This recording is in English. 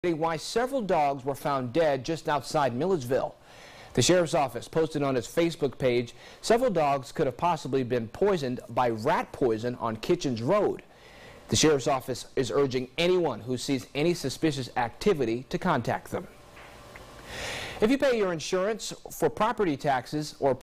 Why several dogs were found dead just outside Milledgeville. The sheriff's office posted on its Facebook page several dogs could have possibly been poisoned by rat poison on Kitchens Road. The sheriff's office is urging anyone who sees any suspicious activity to contact them. If you pay your insurance for property taxes or